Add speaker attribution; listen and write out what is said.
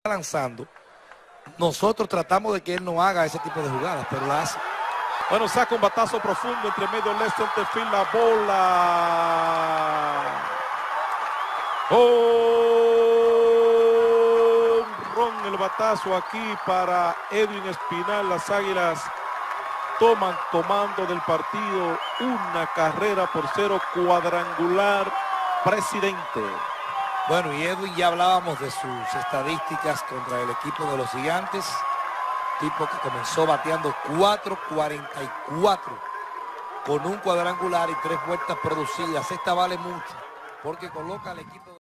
Speaker 1: lanzando, nosotros tratamos de que él no haga ese tipo de jugadas, pero la hace.
Speaker 2: Bueno, saca un batazo profundo entre medio left center field, la bola. Ron el batazo aquí para Edwin Espinal. Las Águilas tomando del partido una carrera por 0, cuadrangular, Presidente.
Speaker 1: Bueno, y Edwin, ya hablábamos de sus estadísticas contra el equipo de los Gigantes. Tipo que comenzó bateando 4.44 con un cuadrangular y 3 vueltas producidas. Esta vale mucho porque coloca al equipo...